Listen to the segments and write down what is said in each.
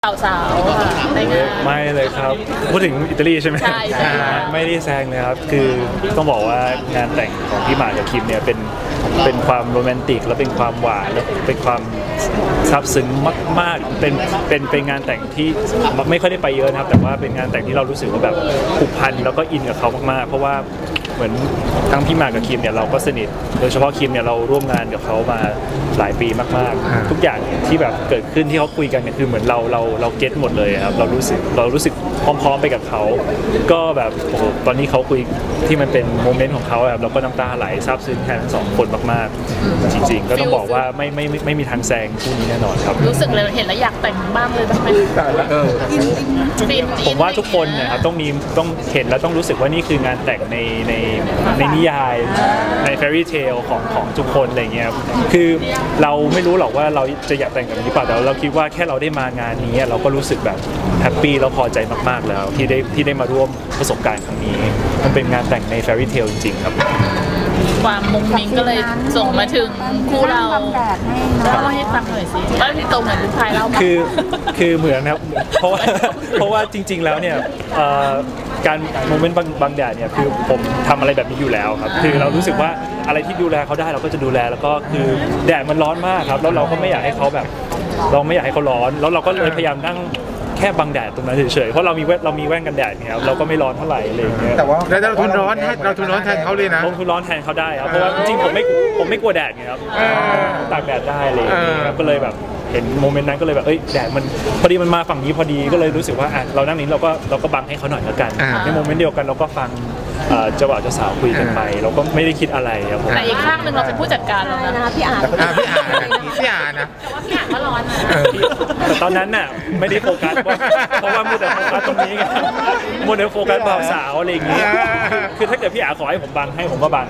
สาวในงานไม่เลยครับพูดถึงอิตาลีใช่ไหมใช่ไม่ได้แซงเลยครับคือต้องบอกว่างานแต่งของพี่หมากกับคิมเนี่ยเป็นความโรแมนติกและเป็นความหวานและเป็นความซาบซึ้งมากๆเป็นงานแต่งที่ไม่ค่อยได้ไปเยอะนะครับแต่ว่าเป็นงานแต่งที่เรารู้สึกว่าแบบผูกพันแล้วก็อินกับเขามากๆเพราะว่าเหมือนทั้งพี่หมากกับคิมเนี่ยเราก็สนิทโดยเฉพาะคิมเนี่ยเราร่วมงานกับเขามาหลายปีมากๆทุกอย่างที่แบบเกิดขึ้นที่เขาคุยกันเนี่ยคือเหมือนเราเก็ตหมดเลยครับเรารู้สึกพร้อมๆไปกับเขาก็แบบโอ้โหตอนนี้เขาคุยที่มันเป็นโมเมนต์ของเขาแบบเราก็น้ำตาไหลซาบซึ้งแทนทั้งสองคนมากๆจริงๆก็ต้องบอกว่าไม่มีทางแซงคู่นี้แน่นอนครับรู้สึกเลยเห็นแล้วอยากแต่งบ้างเลยบ้างไหมผมว่าทุกคนนะครับต้องเห็นแล้วต้องรู้สึกว่านี่คืองานแต่งในนิยายในแฟรี่เทลของทุกคนอะไรเงี้ยคือเราไม่รู้หรอกว่าเราจะอยากแต่งกับนี้ป่ะแต่เราคิดว่าแค่เราได้มางานนี้เราก็รู้สึกแบบแฮปปี้แล้วพอใจมากๆแล้วที่ได้มาร่วมประสบการณ์ครั้งนี้มันเป็นงานแต่งในแฟรี่เทลจริงๆครับความมุ้งมิ้งก็เลยส่งมาถึงคู่เราเล่าให้ฟังหน่อยสิว่าที่ตรงเหมือนลูกชายเราคือเหมือนนะครับเพราะว่าจริงๆแล้วเนี่ยการโมเมนต์บางแดดเนี่ยคือผมทำอะไรแบบนี้อยู่แล้วครับคือเรารู้สึกว่าอะไรที่ดูแลเขาได้เราก็จะดูแลแล้วก็คือแดดมันร้อนมากครับแล้วเราก็ไม่อยากให้เขาแบบเราไม่อยากให้เขาร้อนแล้วเราก็เลยพยายามนั่งแค่บังแดดตรงนั้นเฉยๆเพราะเรามีแว่นกันแดดเนี่ยครับเราก็ไม่ร้อนเท่าไหร่อะไรอย่างเงี้ยแต่ว่าเราทุนร้อนแทนเขาเลยนะทุนร้อนแทนเขาได้ครับเพราะว่าจริงๆผมไม่กลัวแดดไงครับตากแดดได้เลยก็เลยแบบเห็นโมเมนต์นั้นก็เลยแบบแดดมันพอดีมันมาฝั่งนี้พอดีก็เลยรู้สึกว่าเรานั่งนี้เราก็บังให้เขาหน่อยแล้วกันในโมเมนต์เดียวกันเราก็ฟังเจ้าบ่าวเจ้าสาวคุยกันไปเราก็ไม่ได้คิดอะไรครับแต่อีกข้างหนึ่งเราเป็นผู้จัดการแล้วนะพี่อาร์นะแต่ว่าพี่อาร์ก็ร้อนนะแต่ตอนนั้นน่ะไม่ได้โฟกัสเพราะว่ามัวแต่โฟกัสตรงนี้ไงมัวแต่โฟกัสบ่าวสาวอะไรอย่างเงี้ยคือถ้าเกิดพี่อาร์ขอให้ผมบังให้ผมก็บัง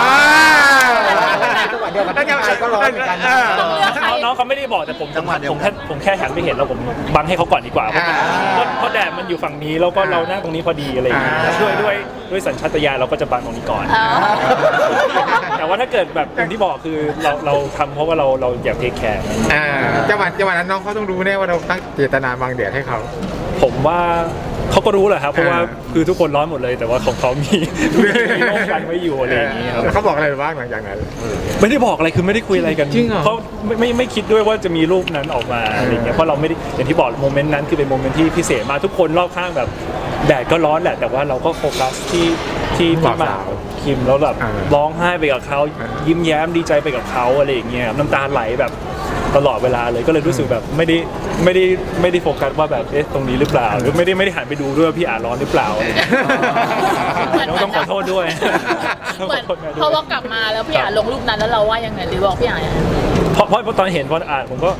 จังหวะเดียวกันจังหวะก็ร้อนเหมือนกันน้องเขาไม่ได้บอกแต่ผมแค่หันไปเห็นแล้วผมบังให้เขาก่อนดีกว่าเพราะแดดมันอยู่ฝั่งนี้แล้วก็เรานั่งตรงนี้พอดีอะไรอย่างเงี้ยด้วยสัญชาตญาณเราก็จะบังตรงนี้ก่อนแต่ว่าถ้าเกิดแบบอย่างที่บอกคือเราทำเพราะว่าเราอยากเทคแคร์จังหวะนั้นน้องเขาต้องรู้แน่ว่าเราตั้งเจตนาบังแดดให้เขาผมว่าเขาก็รู้แหละครับเพราะว่าคือทุกคนร้อนหมดเลยแต่ว่าของเขามีโลกกันไว้อยู่อะไรอย่างนี้ครับเขาบอกอะไรบ้างหลังจากนั้นไม่ได้บอกอะไรคือไม่ได้คุยอะไรกันเพราะไม่คิดด้วยว่าจะมีรูปนั้นออกมาอะไรเงี้ยเพราะเราไม่ได้อย่างที่บอกโมเมนต์นั้นคือเป็นโมเมนต์ที่พิเศษมาทุกคนรอบข้างแบบแดดก็ร้อนแหละแต่ว่าเราก็โฟกัสที่พี่หมากคิมแล้วแบบร้องไห้ไปกับเขายิ้มแย้มดีใจไปกับเขาอะไรอย่างเงี้ยน้ำตาไหลแบบตลอดเวลาเลยก็เลยรู้สึกแบบไม่ได้โฟกัสว่าแบบตรงนี้หรือเปล่าหรือไม่ได้หันไปดูด้วยพี่อาร้อนหรือเปล่าต้องขอโทษด้วยเพราะว่ากลับมาแล้วพี่อาลงรูปนั้นแล้วเราว่ายังไงหรือบอกพี่อาเพราะตอนเห็นพออ่านผมก็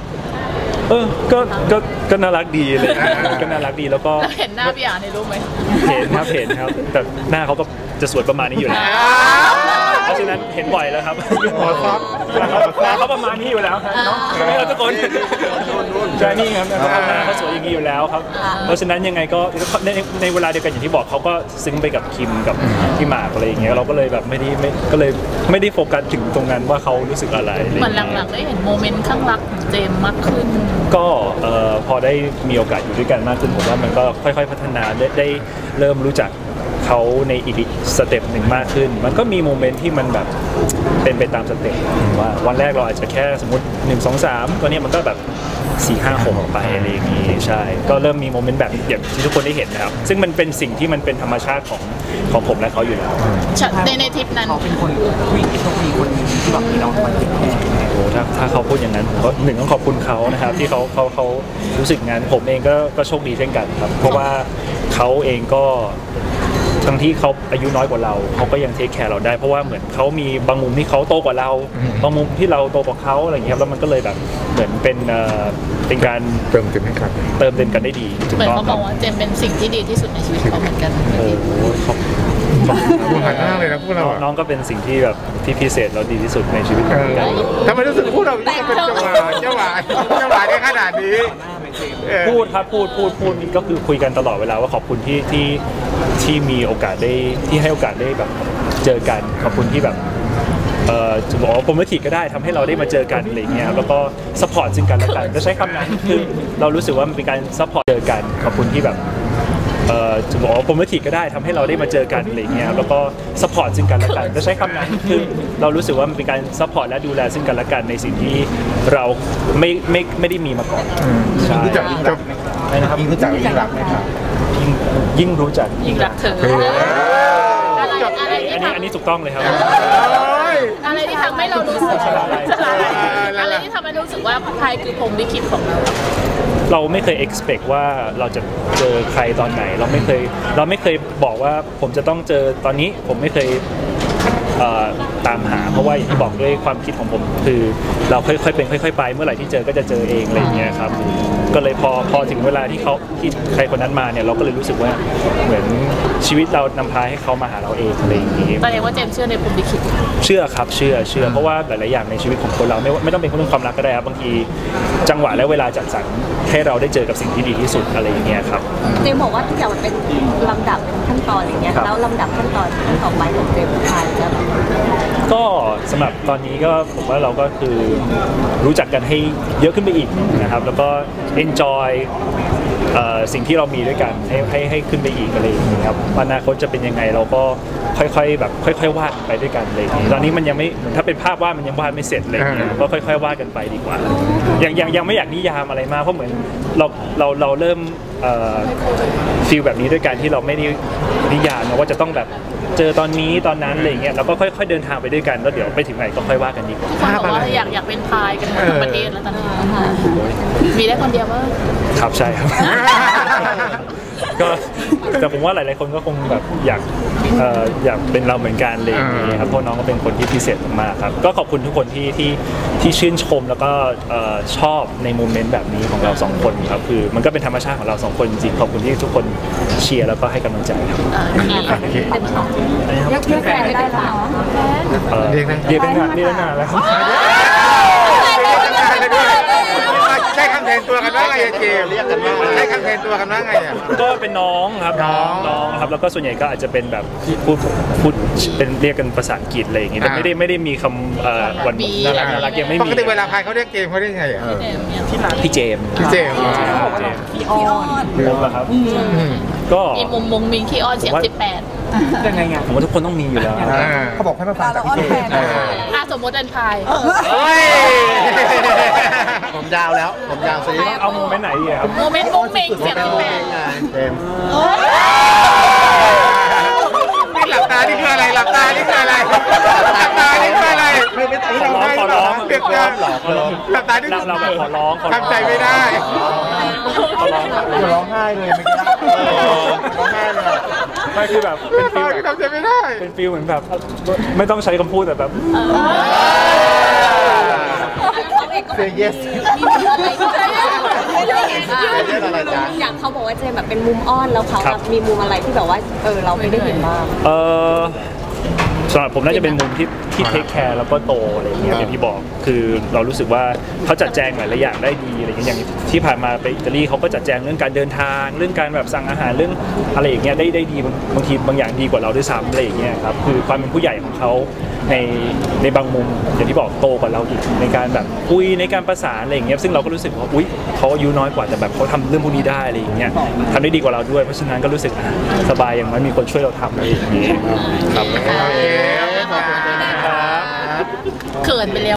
ก็น่ารักดีเลยก็น่ารักดีแล้วก็เห็นหน้าพี่อาในรูปไหมเห็นครับแต่หน้าเขาก็จะสวยประมาณนี้อยู่แล้วเพราะฉะนั้นเห็นบ่อยแล้วครับเขาประมาณนี้อยู่แล้วครับเนาะไม่เราทุกคนใช่นี่ครับเขาหน้าเขาสวยอย่างนี้อยู่แล้วครับเพราะฉะนั้นยังไงก็ในเวลาเดียวกันอย่างที่บอกเขาก็ซึ้งไปกับคิมกับพี่หมากอะไรอย่างเงี้ยเราก็เลยแบบไม่ได้โฟกัสถึงตรงนั้นว่าเขารู้สึกอะไรเหมือนหลังๆได้เห็นโมเมนต์ข้างรักของเจมมากขึ้นก็พอได้มีโอกาสอยู่ด้วยกันมากขึ้นผมว่ามันก็ค่อยๆพัฒนาได้เริ่มรู้จักเขาในอีกสเต็ปหนึ่งมากขึ้นมันก็มีโมเมนต์ที่มันแบบเป็นไปตามสเต็ปว่าวันแรกเราอาจจะแค่สมมติ1 2 3ตัวนี้มันก็แบบ4 5 6ออกไปอะไรอย่างงี้ใช่ก็เริ่มมีโมเมนต์แบบอย่างที่ทุกคนได้เห็นนะครับซึ่งมันเป็นสิ่งที่มันเป็นธรรมชาติของผมและเขาอยู่แล้วในทริปนั้นเขาเป็นคนผู้หญิงที่โชคดีคนนึงที่แบบมีเรามาติดแทนโอ้ถ้าเขาพูดอย่างนั้นก็หนึ่งต้องขอบคุณเขานะครับที่เขารู้สึกงานผมเองก็โชคดีเช่นกันครับเพราะว่าเขาเองก็ทั้งที่เขาอายุน้อยกว่าเราเขาก็ยังเทคแคร์เราได้เพราะว่าเหมือนเขามีบางมุมที่เขาโตกว่าเราบางมุมที่เราโตกว่าเขาอะไรอย่างเงี้ยแล้วมันก็เลยแบบเหมือนเป็นการเติมเต็มให้กันได้ดีเหมือนเขาบอกว่าเจมเป็นสิ่งที่ดีที่สุดในชีวิตเขาเหมือนกันโอ้ขอบคุณหันหน้าเลยนะพวกเราน้องก็เป็นสิ่งที่แบบที่พิเศษแล้วดีที่สุดในชีวิตทำไมรู้สึกพวกเราเป็นเจ้าหวายได้ขนาดนี้พูดครับพูดก็คือคุยกันตลอดเวลาว่าขอบคุณที่มีโอกาสได้ที่ให้โอกาสได้แบบเจอกันขอบคุณที่แบบจะบอกว่าผมไม่ถีก็ได้ทำให้เราได้มาเจอกันอะไรเงี้ยแล้วก็ซัพพอร์ตซึ่งกันและกันจะใช้คำนั้นคือเรารู้สึกว่ามันเป็นการซัพพอร์ตเจอกันขอบคุณที่แบบจะบอกว่าผมไม่ถีก็ได้ทำให้เราได้มาเจอกันอะไรเงี้ยแล้วก็ซัพพอร์ตซึ่งกันและกันจะใช้คำนั้นคือเรารู้สึกว่ามันเป็นการซัพพอร์ตและดูแลซึ่งกันและกันในสิ่งที่เราไม่ได้มีมาก่อนใช่รู้จักยิ่งรักนะครับยิ่งรู้จักยิ่งรักไหมครับยิ่งรู้จักยิ่งรักเธออันนี้ถูกต้องเลยครับอะไรที่ทำให้เรารู้สึกอะไรที่ทำให้รู้สึกว่าพายคือพรหมลิขิตของเราไม่เคย expect ว่าเราจะเจอใครตอนไหนเราไม่เคยบอกว่าผมจะต้องเจอตอนนี้ผมไม่เคยตามหาเพราะว่าอย่างที่บอกด้วยความคิดของผมคือเราค่อยๆเป็นค่อยๆไปเมื่อไหร่ที่เจอก็จะเจอเองอะไรอย่างเงี้ยครับก็เลยพอถึงเวลาที่ใครคนนั้นมาเนี่ยเราก็เลยรู้สึกว่าเหมือนชีวิตเรานำพาให้เขามาหาเราเองอะไรอย่างงี้แสดงว่าเจมส์เชื่อในพรหมลิขิตเชื่อครับเชื่อเพราะว่าหลายๆอย่างในชีวิตของคนเราไม่ต้องเป็นเรื่องความรักก็ได้ครับบางทีจังหวะและเวลาจัดสรรให้เราได้เจอกับสิ่งที่ดีที่สุดอะไรอย่างเงี้ยครับเจมบอกว่าทุกอย่างมันเป็นลำดับขั้นตอนอย่างเงี้ยแล้วลำดับขั้นตอนต่อไปของเจมพายจะก็สำหรับตอนนี้ก็ผมว่าเราก็คือรู้จักกันให้เยอะขึ้นไปอีกนะครับแล้วก็ enjoy สิ่งที่เรามีด้วยกันให้ขึ้นไปอีกอะไรอย่างเงี้ยครับอนาคตจะเป็นยังไงเราก็ค่อยๆแบบค่อยๆวาดไปด้วยกันเลยตอนนี้มันยังไม่ถ้าเป็นภาพวาดมันยังวาดไม่เสร็จเลยก็ค่อยๆวาดกันไปดีกว่ายังไม่อยากนิยามอะไรมากเพราะเหมือนเราเริ่มฟีลแบบนี้ด้วยกันที่เราไม่ได้นิยามนะว่าจะต้องแบบเจอตอนนี้ตอนนั้นอะไรเงี้ยเราก็ค่อยๆเดินทางไปด้วยกันแล้วเดี๋ยวไปถึงไหนก็ค่อยว่ากันดีกว่าทุกคนบอกว่าอยากเป็นพายกันทั้งประเทศแล้วตอนนี้มีได้คนเดียวว่าครับใช่ครับก็แต่ผมว่าหลายๆคนก็คงแบบอยากเป็นเราเหมือนกันเลยครับเพราะน้องก็เป็นคนที่พิเศษมากครับก็ขอบคุณทุกคนที่ชื่นชมแล้วก็ชอบในโมเมนต์แบบนี้ของเราสองคนครับคือมันก็เป็นธรรมชาติของเราสองคนจริงขอบคุณที่ทุกคนเชียร์แล้วก็ให้กำลังใจครับเรียกแฟนได้หรอเรียกได้นานแล้วใช้คำแทนตัวกันว่าไงเจมเรียกกันว่าใช้คำแทนตัวกันว่าไงอ่ะก็เป็นน้องครับน้องครับแล้วก็ส่วนใหญ่ก็อาจจะเป็นแบบพูดเป็นเรียกกันภาษาอังกฤษอะไรอย่างเงี้ยไม่ได้มีคำวันน่ารักยังไม่มีปกติเวลาพายเขาเรียกเจมเขาเรียกไงอ่ะพี่เจมขี้อ้อนครับก็มีมุมมิงขี้อ้อนเสียง18 ยังไงผมว่าทุกคนต้องมีอยู่แล้วเขาบอกให้มาฟังจากพี่เจมสมมติเป็นพายผมยาวแล้วผมยาวซิเอาโมเมนต์ไหนดีครับโมเมนต์มุ้งมิงเสียง18 เจมหลับตานี่คืออะไรหลับตานี่คืออะไรหลับตานี่คืออะไรขอร้องเปียกเกินหลับตานี่เราขอร้องทำใจไม่ได้ร้องไห้เลยไม่ได้ร้องไห้เลยไม่คือแบบเป็นฟีลทำใจไม่ได้เป็นฟีลเหมือนแบบไม่ต้องใช้คำพูดแต่แบบ say yes อย่างเขาบอกว่าเจมแบบเป็นมุมอ้อนแล้วเขามีมุมอะไรที่แบบว่าเราไม่ได้เห็นบ้างสำหรับผมน่าจะเป็นมุมที่เทคแคร์แล้วก็โตอะไรอย่างเงี้ยอย่างที่บอกคือเรารู้สึกว่าเขาจัดแจงหลายอย่างได้ดีอะไรอย่างที่ผ่านมาไปอิตาลีเขาก็จัดแจงเรื่องการเดินทางเรื่องการแบบสั่งอาหารเรื่องอะไรอย่างเงี้ยได้ดีบางทีบางอย่างดีกว่าเราด้วยซ้ำอะไรอย่างเงี้ยครับคือความเป็นผู้ใหญ่ของเขาในบางมุมอย่างที่บอกโตกว่าเราอีกในการแบบคุยในการประสานอะไรอย่างเงี้ยซึ่งเราก็รู้สึกว่าอุ๊ยเขาอายุน้อยกว่าแต่แบบเขาทำเรื่องพวกนี้ได้อะไรอย่างเงี้ยทำได้ดีกว่าเราด้วยเพราะฉะนั้นก็รู้สึกสบายอย่างมันมีคนช่วยเราทำอะไรอย่างเงี้ยครับเขินไปแล้ว